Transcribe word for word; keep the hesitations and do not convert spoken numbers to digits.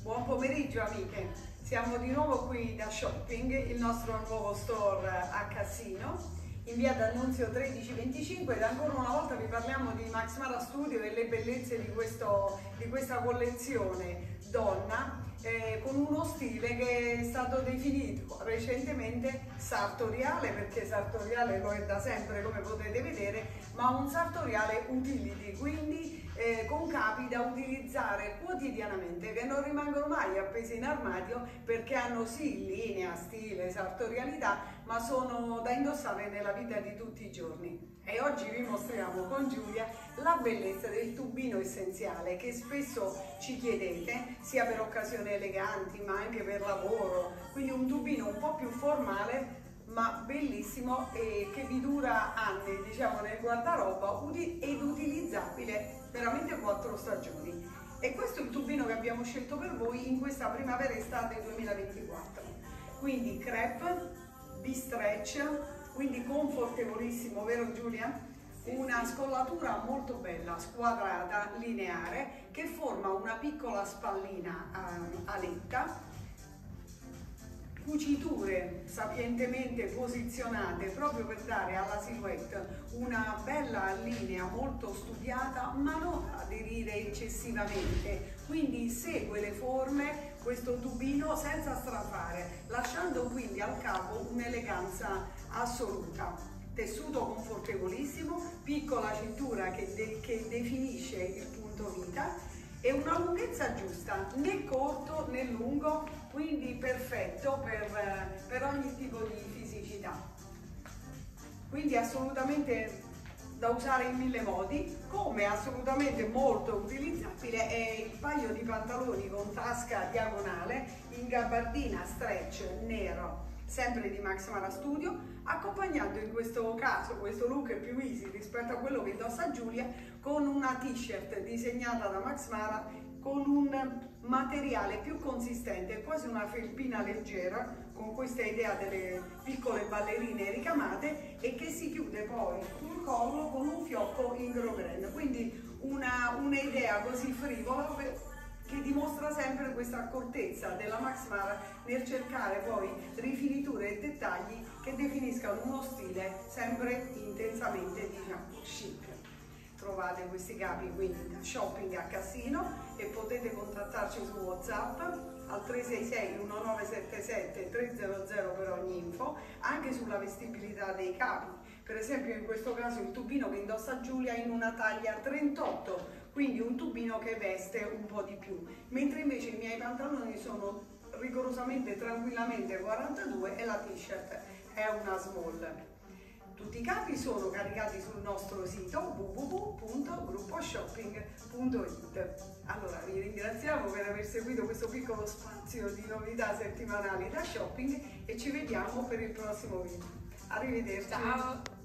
Buon pomeriggio amiche, siamo di nuovo qui da Shopping, il nostro nuovo store a Cassino, in via D'Annunzio tredici venticinque, ed ancora una volta vi parliamo di Max Mara Studio e le bellezze di, questo, di questa collezione donna eh, con uno stile che è stato definito recentemente sartoriale, perché sartoriale lo è da sempre come potete vedere, ma un sartoriale utility, quindi Eh, con capi da utilizzare quotidianamente, che non rimangono mai appesi in armadio, perché hanno sì linea, stile, sartorialità, ma sono da indossare nella vita di tutti i giorni. E oggi vi mostriamo con Giulia la bellezza del tubino essenziale che spesso ci chiedete, sia per occasioni eleganti ma anche per lavoro, quindi un tubino un po' più formale ma bellissimo e che vi dura anni, diciamo, nel guardaroba ed utilizzabile veramente quattro stagioni. E questo è il tubino che abbiamo scelto per voi in questa primavera-estate duemilaventiquattro. Quindi crepe, B-stretch, quindi confortevolissimo, vero Giulia? Una scollatura molto bella, squadrata, lineare, che forma una piccola spallina a aletta, cuciture sapientemente posizionate proprio per dare alla silhouette una bella linea molto studiata, ma non aderire eccessivamente, quindi segue le forme questo tubino senza strafare, lasciando quindi al capo un'eleganza assoluta. Tessuto confortevolissimo, piccola cintura che, de che definisce il punto vita e una lunghezza giusta, né corto né lungo, quindi perfetto per, per ogni tipo di fisicità. Quindi assolutamente da usare in mille modi. Come assolutamente molto utilizzabile è il paio di pantaloni con tasca diagonale in gabardina stretch nero, sempre di Max Mara Studio, accompagnato in questo caso, questo look è più easy rispetto a quello che indossa Giulia, con una t-shirt disegnata da Max Mara con un materiale più consistente, quasi una felpina leggera, con questa idea delle piccole ballerine ricamate, e che si chiude poi sul collo con un fiocco in grosgrain, quindi un'idea così frivola che dimostra sempre questa accortezza della Max Mara nel cercare poi rifiniture e dettagli che definiscano uno stile sempre intensamente, diciamo, chic. Trovate questi capi quindi da Shopping a Cassino e potete contattarci su WhatsApp al tre sei sei uno nove sette sette tre zero zero per ogni info, anche sulla vestibilità dei capi. Per esempio in questo caso il tubino che indossa Giulia in una taglia trentotto, quindi un tubino che veste un po' di più, mentre invece i miei pantaloni sono rigorosamente tranquillamente quarantadue e la t-shirt è una small. Tutti i capi sono caricati sul nostro sito w w w punto gruppo shopping punto it. Allora vi ringraziamo per aver seguito questo piccolo spazio di novità settimanali da Shopping e ci vediamo per il prossimo video. Arrivederci. Ciao!